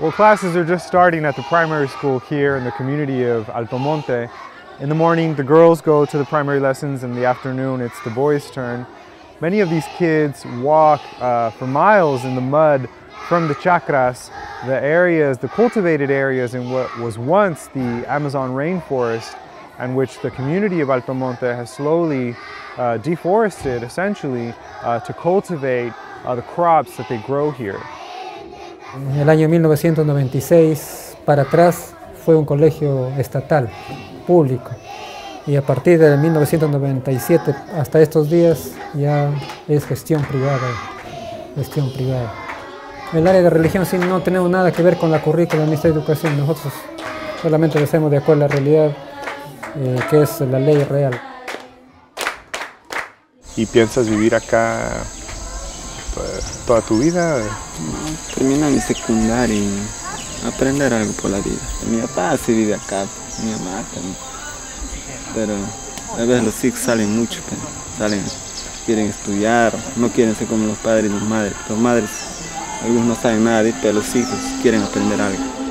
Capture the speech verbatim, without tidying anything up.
Well, classes are just starting at the primary school here in the community of Alto Monte. In the morning, the girls go to the primary lessons. In the afternoon, it's the boys' turn. Many of these kids walk uh, for miles in the mud from the chacras, the areas, the cultivated areas in what was once the Amazon rainforest, and which the community of Alto Monte has slowly uh, deforested, essentially, uh, to cultivate uh, the crops that they grow here. En el año mil novecientos noventa y seis para atrás fue un colegio estatal, público, y a partir de mil novecientos noventa y siete hasta estos días ya es gestión privada, gestión privada. En el área de religión sí no tenemos nada que ver con la currícula del Ministerio de Educación, nosotros solamente lo hacemos de acuerdo a la realidad eh, que es la ley real. ¿Y piensas vivir acá pues, toda tu vida? Terminar mi secundaria y aprender algo por la vida. Mi papá sí vive acá, mi mamá también. Pero a veces los hijos salen mucho, pero salen, quieren estudiar, no quieren ser como los padres y las madres. Los madres, algunos no saben nada de, pero los hijos quieren aprender algo.